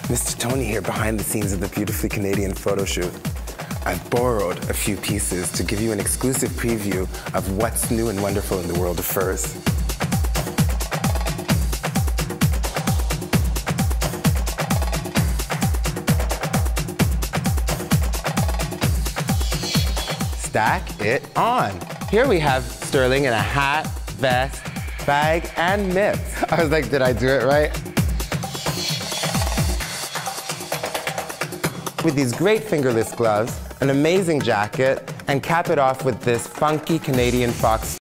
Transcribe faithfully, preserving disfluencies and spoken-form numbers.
Mister Tony here behind the scenes of the Beautifully Canadian photo shoot. I've borrowed a few pieces to give you an exclusive preview of what's new and wonderful in the world of furs. Stack it on. Here we have Sterling in a hat, vest, bag, and mitts. I was like, did I do it right? With these great fingerless gloves, an amazing jacket, and cap it off with this funky Canadian fox